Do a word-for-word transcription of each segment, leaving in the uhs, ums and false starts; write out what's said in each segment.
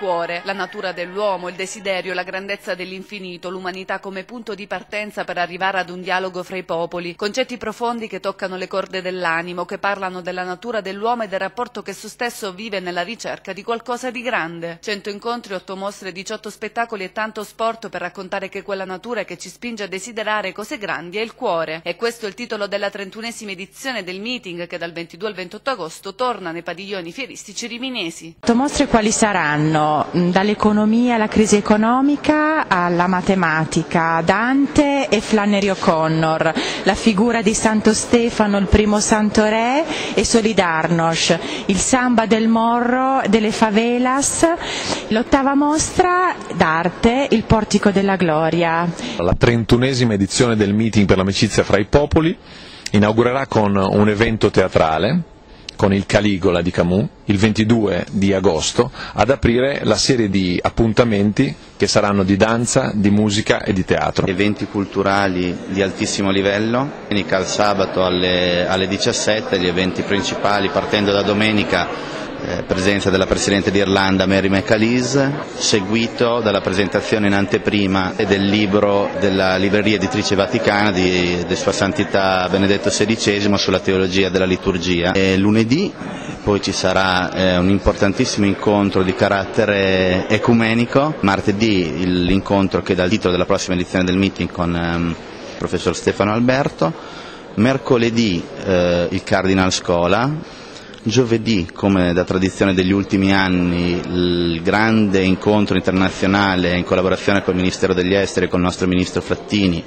cuore, la natura dell'uomo, il desiderio, la grandezza dell'infinito, l'umanità come punto di partenza per arrivare ad un dialogo fra i popoli, concetti profondi che toccano le corde dell'animo, che parlano della natura dell'uomo e del rapporto che esso stesso vive nella ricerca di qualcosa di grande. Cento incontri, otto mostre, diciotto spettacoli e tanto sport per raccontare che quella natura che ci spinge a desiderare cose grandi è il cuore. E questo è il titolo della trentunesima edizione del meeting che dal ventidue al ventotto agosto torna nei padiglioni fieristici riminesi. Mostre quali saranno? Dall'economia alla crisi economica alla matematica, Dante e Flannery O'Connor, la figura di Santo Stefano, il primo santo re, e Solidarnosc, il samba del morro, delle favelas, l'ottava mostra d'arte, il portico della gloria. La trentunesima edizione del meeting per l'amicizia fra i popoli inaugurerà con un evento teatrale, con il Caligola di Camus, il ventidue di agosto, ad aprire la serie di appuntamenti che saranno di danza, di musica e di teatro. Eventi culturali di altissimo livello, domenica al sabato alle, alle diciassette, gli eventi principali partendo da domenica. Eh, presenza della Presidente d'Irlanda Mary McAleese, seguito dalla presentazione in anteprima del libro della Libreria Editrice Vaticana di, di Sua Santità Benedetto sedicesimo sulla teologia della liturgia. E lunedì poi ci sarà eh, un importantissimo incontro di carattere ecumenico, martedì l'incontro che dà il titolo della prossima edizione del meeting con ehm, il professor Stefano Alberto, mercoledì eh, il Cardinal Scola, giovedì, come da tradizione degli ultimi anni, il grande incontro internazionale in collaborazione col Ministero degli Esteri e con il nostro Ministro Frattini.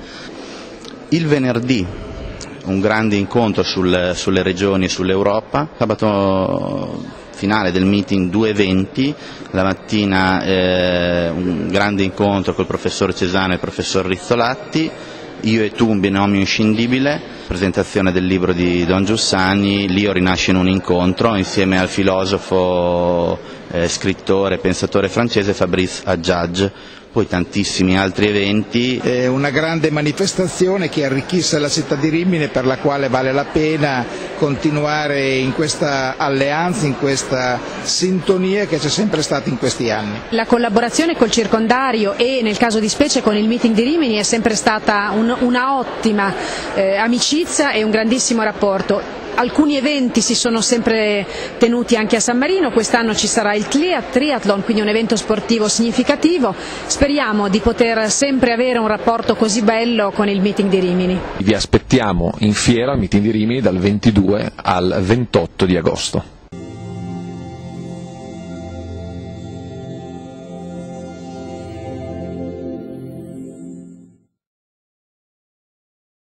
Il venerdì un grande incontro sul, sulle regioni e sull'Europa. Sabato finale del meeting due eventi, la mattina eh, un grande incontro col professor Cesano e il professor Rizzolatti, Io e tu, un binomio inscindibile, presentazione del libro di Don Giussani, L'Io rinasce in un incontro, insieme al filosofo, eh, scrittore, pensatore francese Fabrice Adjadj. Poi tantissimi altri eventi. È una grande manifestazione che arricchisse la città di Rimini, per la quale vale la pena continuare in questa alleanza, in questa sintonia che c'è sempre stata in questi anni. La collaborazione col circondario e nel caso di specie con il meeting di Rimini è sempre stata un, una ottima eh, amicizia e un grandissimo rapporto. Alcuni eventi si sono sempre tenuti anche a San Marino, quest'anno ci sarà il triathlon, quindi un evento sportivo significativo. Speriamo di poter sempre avere un rapporto così bello con il meeting di Rimini. Vi aspettiamo in fiera al meeting di Rimini dal ventidue al ventotto di agosto.